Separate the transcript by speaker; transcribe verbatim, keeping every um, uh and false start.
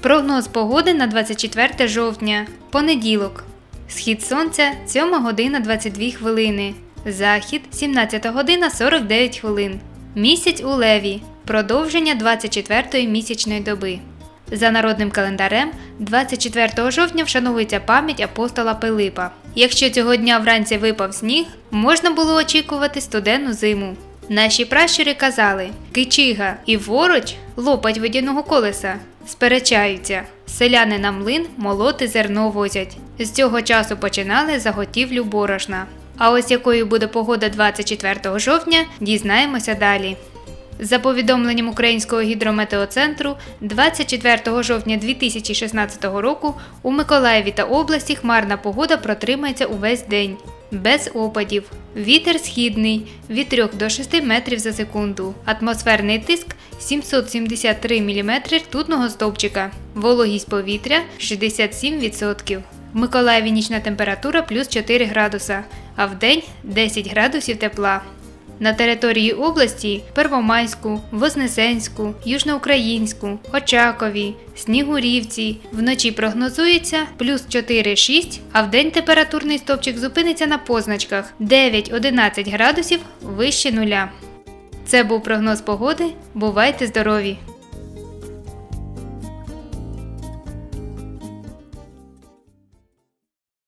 Speaker 1: Прогноз погоди на двадцять четверте жовтня. Понеділок. Схід сонця – сьома година двадцять дві хвилини. Захід – сімнадцята година сорок дев'ять хвилин. Місяць у Леві. Продовження двадцять четвертої місячної доби. За народним календарем, двадцять четвертого жовтня вшановується пам'ять апостола Пилипа. Якщо цього дня вранці випав сніг, можна було очікувати студенну зиму. Наші пращури казали: «Кичига і вороч лопать водяного колеса». Сперечаються. Селяни на млин молоти зерно возять. З цього часу починали заготівлю борошна. А ось якою буде погода двадцять четвертого жовтня, дізнаємося далі. За повідомленням Українського гідрометеоцентру, двадцять четвертого жовтня дві тисячі шістнадцятого року у Миколаєві та області хмарна погода протримається увесь день. Без опадів. Вітер східний від трьох до шести метрів за секунду. Атмосферний тиск сімсот сімдесят три міліметри ртутного стовпчика. Вологість повітря шістдесят сім відсотків. В Миколаєві нічна температура плюс чотири градуса, а вдень десять градусів тепла. На території області – Первомайську, Вознесенську, Южноукраїнську, Очакові, Снігурівці. Вночі прогнозується плюс чотири - шість, а вдень температурний стовпчик зупиниться на позначках дев'ять - одинадцять градусів вище нуля. Це був прогноз погоди. Бувайте здорові!